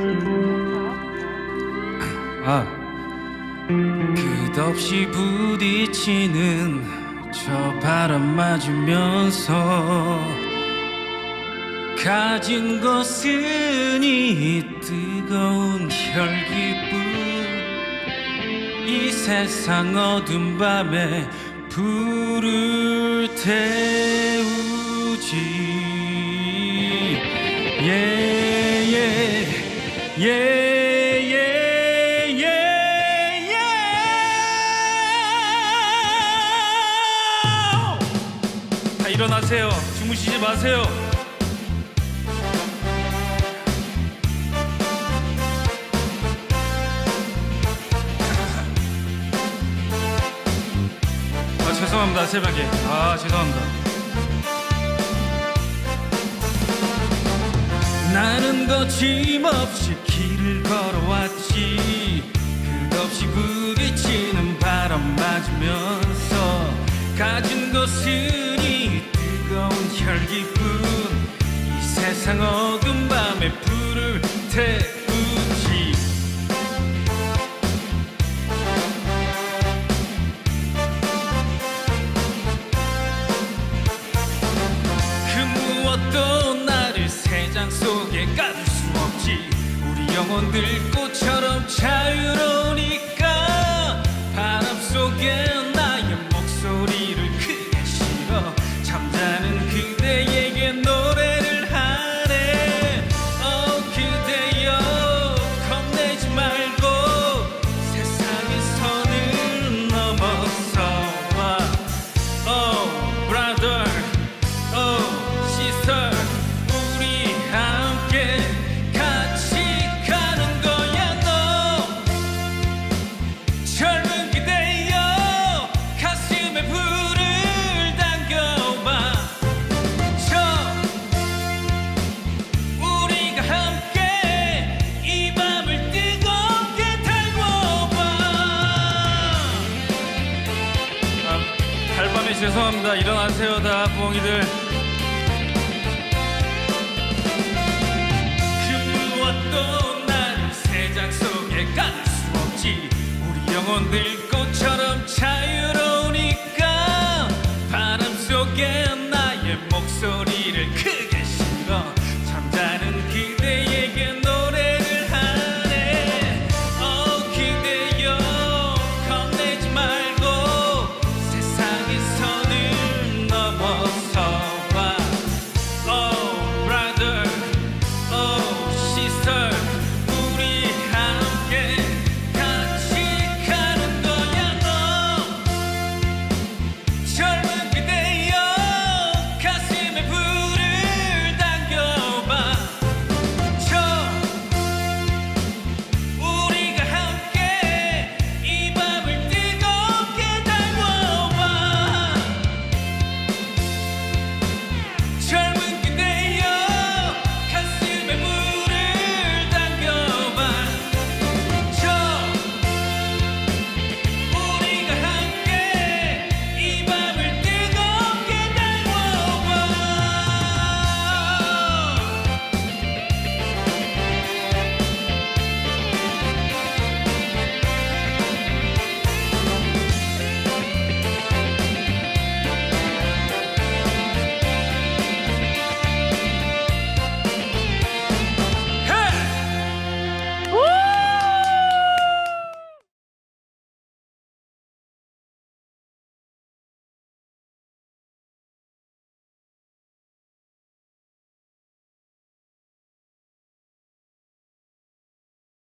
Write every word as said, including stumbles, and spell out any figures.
아, 끝없이 부딪히는 저 바람 맞으면서 가진 것은 이 뜨거운 혈기뿐. 이 세상 어두운 밤에 불을 태우지. 예예예예 일어나세요. 주무시지 마세요. 아, 죄송합니다. 새벽에. 아, 죄송합니다. 나는 거침없이 길을 걸어왔지. 끝없이 부딪히는 바람 맞으면서 가진 것은 이 뜨거운 혈기뿐. 이 세상 어두운 밤에 불을 태우지. 그 무엇도 나를 새장 속에 가둘 수 없지. 우리 영혼들 꽃처럼 자유로우니까 바람 속에 나의 목소리를 크게 실어 잠자는 그대에게 노래를 하네. 어 그대여 겁내지 말고 세상의 선을 넘어서 와. Oh brother, oh sister, 우리 함께 같이 가는 거야. 너 젊은 그대여 가슴에 불을 당겨봐. 저 우리가 함께 이 밤을 뜨겁게 달궈봐. 아, 달밤에 죄송합니다. 일어나세요 다 부엉이들. 그 무엇도 나를 새장 속에 가둘 수 없지. 우리 영혼들 꽃처럼 자유로우니까